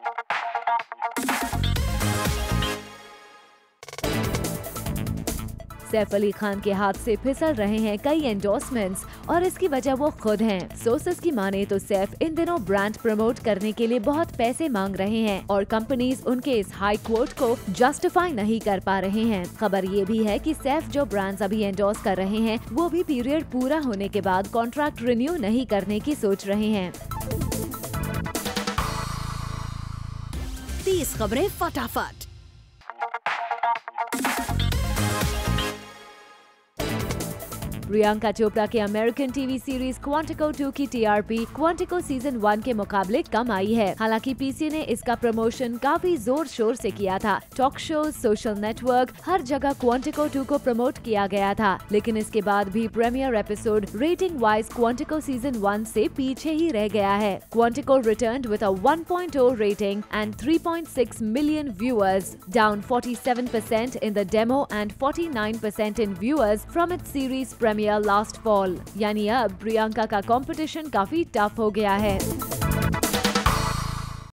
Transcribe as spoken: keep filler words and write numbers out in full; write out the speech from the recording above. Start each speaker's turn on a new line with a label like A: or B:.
A: सैफ अली खान के हाथ से फिसल रहे हैं कई एंडोर्समेंट्स और इसकी वजह वो खुद हैं। सोर्सेस की माने तो सैफ इन दिनों ब्रांड प्रमोट करने के लिए बहुत पैसे मांग रहे हैं और कंपनीज उनके इस हाई क्वोट को जस्टिफाई नहीं कर पा रहे हैं। खबर ये भी है कि सैफ जो ब्रांड्स अभी एंडोर्स कर रहे हैं वो भी पीरियड पूरा होने के बाद कॉन्ट्रैक्ट रिन्यू नहीं करने की सोच रहे हैं।
B: तीस खबरें फटाफट।
A: प्रियंका चोपड़ा के American TV series Quantico two की टीआरपी क्वांटिको सीजन वन के मुकाबले कम आई है। हालांकि पीसी ने इसका प्रमोशन काफी जोर शोर से किया था। टॉक शो, सोशल नेटवर्क, हर जगह क्वांटिको टू को प्रमोट किया गया था, लेकिन इसके बाद भी premiere episode rating wise Quantico season one से पीछे ही रह गया है। Quantico returned with a one point zero rating and three point six million viewers, down forty seven percent in the demo and forty nine percent in viewers from its series premiere last fall. यानी अब प्रियंका का competition काफी tough हो गया है।